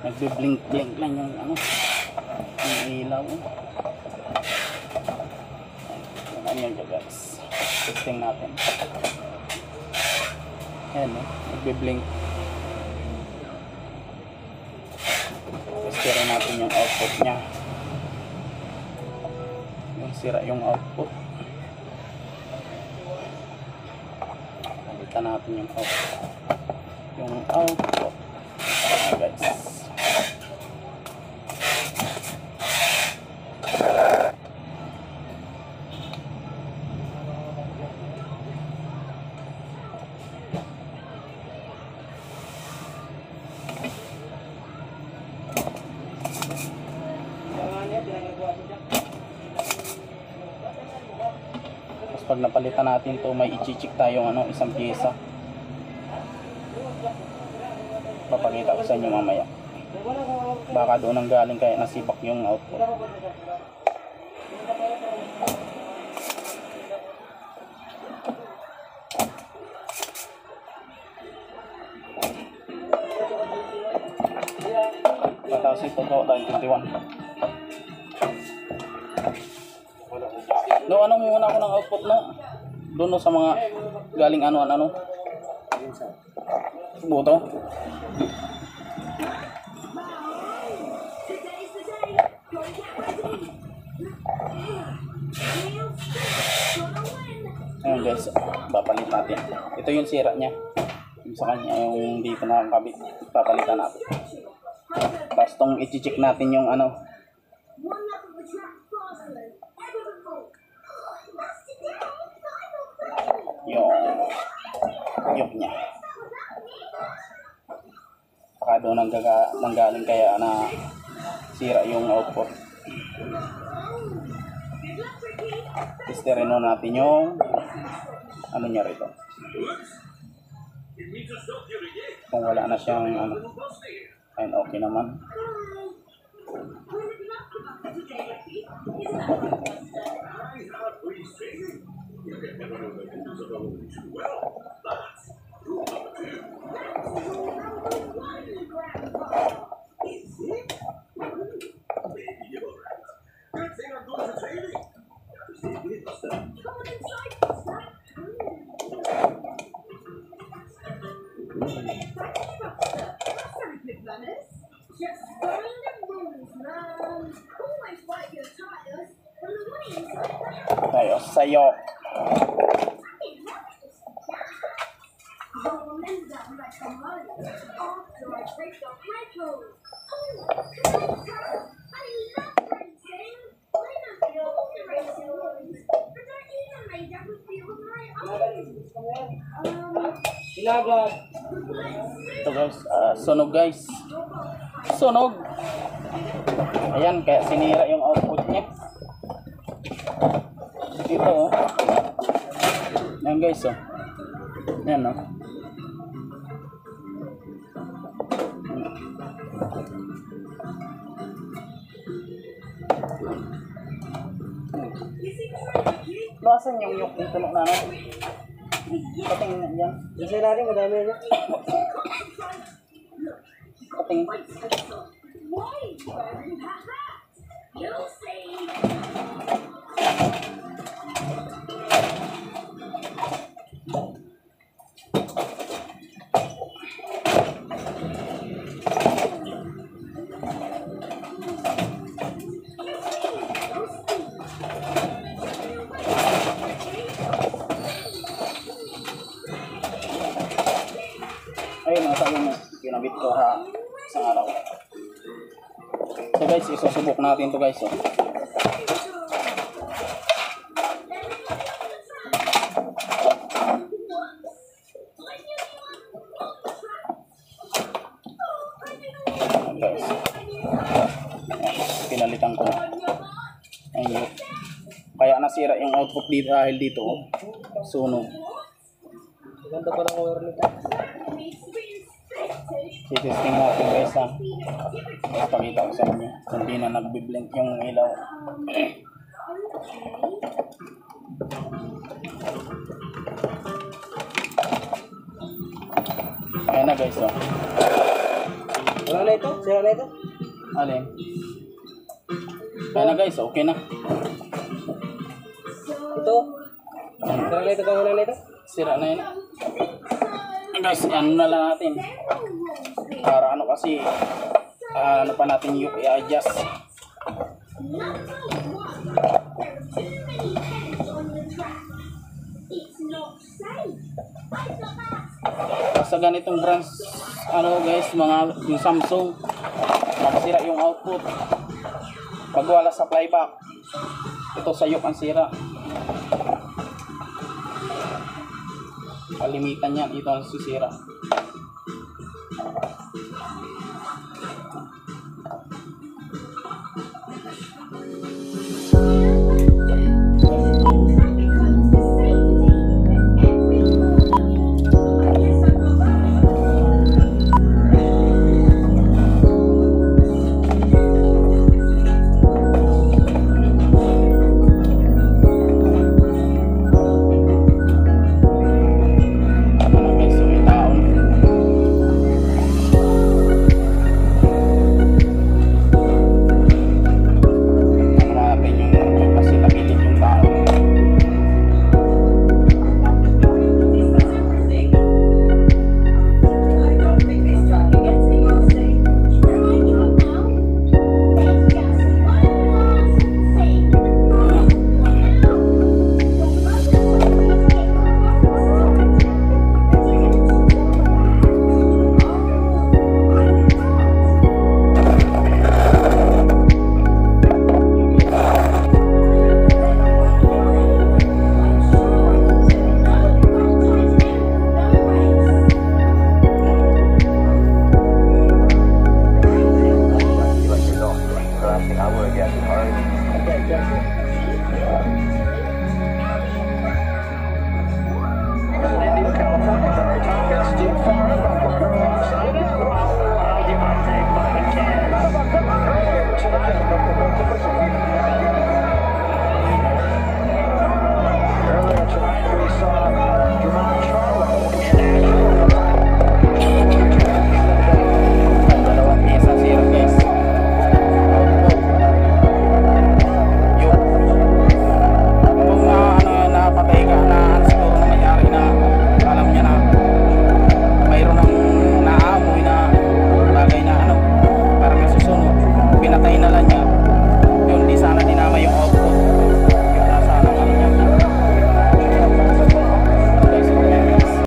Nagbi-blink-blink lang yung ano, yung ilaw. Ayan yun guys. Testing natin. Ayan o, nagbi-blink. Testin natin yung output nya. Yung sira yung output. Palitan natin yung output. Yung output. Ayan guys. Pag napalitan natin to, may i-check tayong ano, isang pyesa. Papakita ko sa inyo mamaya. Baka doon ang galing kaya nasibak yung output. Pataas ito ko, 21. No, anong muna ako ng output no? Doon no, sa mga galing ano. Buto. Ayan guys, papalit natin. Ito yung sira niya. Yung sa kanya, yung dito nakakabit. Papalitan natin. Tapos itong i-check natin yung ano. Yung niya. Baka doon nanggaling kaya na sira yung output. Testerin natin yung ano niya rito. Kung wala na siyang ano, ayun, okay naman. Tayo sa'yo. Ito guys, sunog guys. Sunog. Ayan, kaya sinira yung output niya. Ito oh. Ayan guys oh. Ayan oh. Basan yung yung tunog na natin. Patingin yan. Kasi natin madami yan. Patingin. Ayun, nasa yung kinabit ko ha isang araw. So guys, isusubok natin to guys oh. Guys, pinalitan ko. Ayun. Kaya nasira yung output dito dahil dito oh. Sunog. Ganda pa ng wire nito. Testing natin guys ha. Pakita ko sa inyo. Hindi na nagbi-blink yung ilaw. Ayan na guys oh. Wala na na ito? Sira na ito? Alin? Kaya na guys, okay na. Ito? Sira na ito, kamunan na ito? Sira na yun. Guys, ano na lang natin. Para ano kasi, ano pa natin yung i-adjust. Sa ganitong brands, ano guys, yung Samsung, magsira yung output. Pag wala sa playback, ito sayop ang sira. Kalimitan yan, ito ang sisira.